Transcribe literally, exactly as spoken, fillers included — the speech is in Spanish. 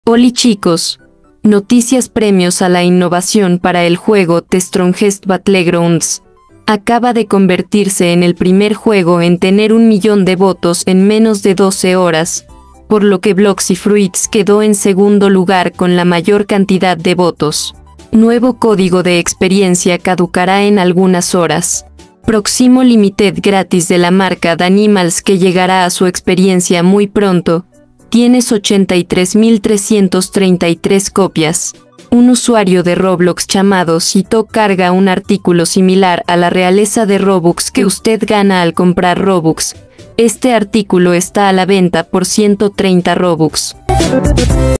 Oli chicos, noticias premios a la innovación para el juego The Strongest Battlegrounds. Acaba de convertirse en el primer juego en tener un millón de votos en menos de doce horas, por lo que Bloxy Fruits quedó en segundo lugar con la mayor cantidad de votos. Nuevo código de experiencia caducará en algunas horas. Próximo Limited gratis de la marca Danimals que llegará a su experiencia muy pronto. Tienes ochenta y tres mil trescientas treinta y tres copias. Un usuario de Roblox llamado Cito carga un artículo similar a la realeza de Robux que usted gana al comprar Robux. Este artículo está a la venta por ciento treinta Robux.